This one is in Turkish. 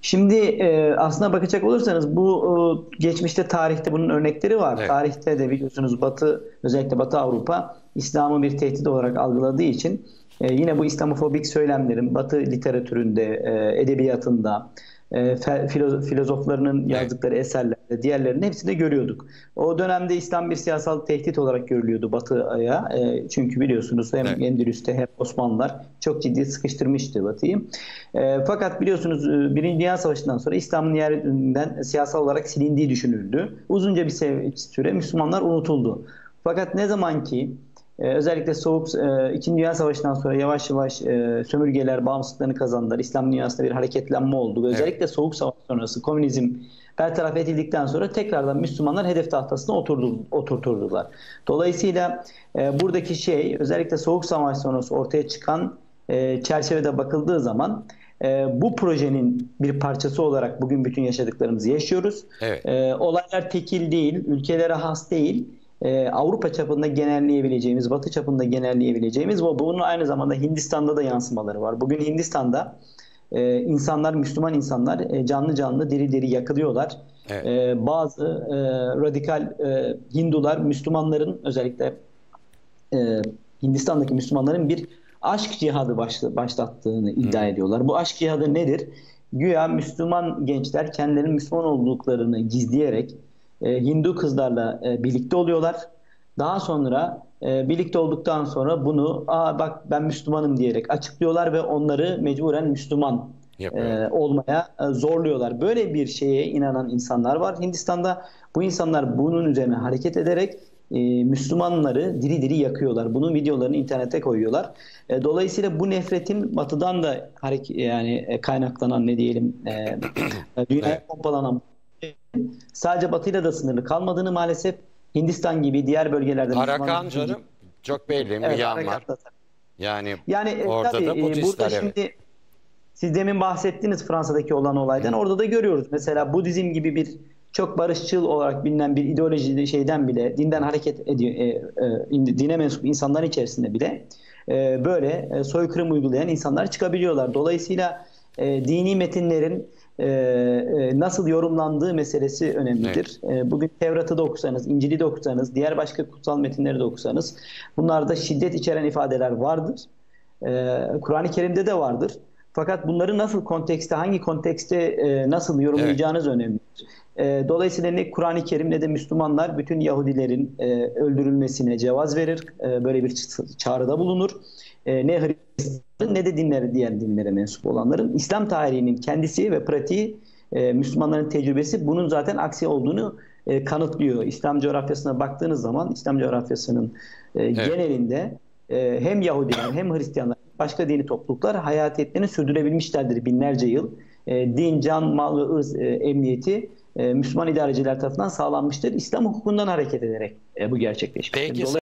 Şimdi aslına bakacak olursanız bu geçmişte tarihte bunun örnekleri var. Evet. Tarihte de biliyorsunuz Batı, özellikle Batı Avrupa İslam'ı bir tehdit olarak algıladığı için yine bu İslamofobik söylemlerin Batı literatüründe, edebiyatında, filozoflarının Evet. yazdıkları eserlerde, diğerlerinin hepsinde görüyorduk. O dönemde İslam bir siyasal tehdit olarak görülüyordu Batı'ya. Çünkü biliyorsunuz hem Evet. Endülüs'te hem Osmanlılar çok ciddi sıkıştırmıştı Batı'yı. Fakat biliyorsunuz Birinci Dünya Savaşı'ndan sonra İslam'ın yeryüzünden siyasal olarak silindiği düşünüldü. Uzunca bir süre Müslümanlar unutuldu. Fakat ne zaman ki özellikle İkinci Dünya Savaşı'ndan sonra yavaş yavaş sömürgeler bağımsızlıklarını kazandılar. İslam dünyasında bir hareketlenme oldu. Ve Evet. özellikle Soğuk Savaş sonrası komünizm bertaraf edildikten sonra tekrardan Müslümanlar hedef tahtasına oturturdular. Dolayısıyla buradaki şey özellikle Soğuk Savaş sonrası ortaya çıkan çerçevede bakıldığı zaman bu projenin bir parçası olarak bugün bütün yaşadıklarımızı yaşıyoruz. Evet. Olaylar tekil değil, ülkelere has değil. Avrupa çapında genelleyebileceğimiz, Batı çapında genelleyebileceğimiz ve bunun aynı zamanda Hindistan'da da yansımaları var. Bugün Hindistan'da insanlar, Müslüman insanlar canlı canlı, diri diri yakılıyorlar. Evet. Bazı radikal Hindular, Müslümanların özellikle e, Hindistan'daki Müslümanların bir aşk cihadı başlattığını iddia Hmm. ediyorlar. Bu aşk cihadı nedir? Güya Müslüman gençler kendilerinin Müslüman olduklarını gizleyerek Hindu kızlarla birlikte oluyorlar. Daha sonra birlikte olduktan sonra bunu bak ben Müslümanım diyerek açıklıyorlar ve onları mecburen Müslüman Yapıyorlar. olmaya zorluyorlar. Böyle bir şeye inanan insanlar var Hindistan'da. Bu insanlar bunun üzerine hareket ederek Müslümanları diri diri yakıyorlar. Bunun videolarını internete koyuyorlar. Dolayısıyla bu nefretin batıdan da kaynaklanan ne diyelim dünyaya Evet. pompalanan sadece batıyla da sınırlı kalmadığını maalesef Hindistan gibi diğer bölgelerde Müslümanlık Arakan ikinci. canım çok belli. Evet, Myanmar. harekat. Yani Yani orada tabii da burada Budistler, evet. şimdi siz demin bahsettiniz Fransa'daki olan Hı olaydan. hı. Orada da görüyoruz. Mesela Budizm gibi bir çok barışçıl olarak bilinen bir ideoloji şeyden bile, dinden Hı. hareket ediyor, dine mensup insanlar içerisinde bile böyle soykırım uygulayan insanlar çıkabiliyorlar. Dolayısıyla dini metinlerin nasıl yorumlandığı meselesi Evet. önemlidir. Bugün Tevrat'ı da okusanız, İncil'i de okusanız, diğer başka kutsal metinleri de okusanız bunlarda şiddet içeren ifadeler vardır. Kur'an-ı Kerim'de de vardır. Fakat bunları nasıl kontekste, hangi kontekste nasıl Evet. yorumlayacağınız önemlidir. Dolayısıyla ne Kur'an-ı Kerim ne de Müslümanlar bütün Yahudilerin öldürülmesine cevaz verir. Böyle bir çağrıda bulunur. Ne Hristiyanların ne de diğer dinlere mensup olanların. İslam tarihinin kendisi ve pratiği, Müslümanların tecrübesi bunun zaten aksi olduğunu kanıtlıyor. İslam coğrafyasına baktığınız zaman İslam coğrafyasının Evet. genelinde hem Yahudiler hem Hristiyanlar başka dini topluluklar hayatiyetlerini sürdürebilmişlerdir binlerce yıl. Din, can, mal ve ırz emniyeti Müslüman idareciler tarafından sağlanmıştır. İslam hukukundan hareket ederek bu gerçekleşmiştir. Peki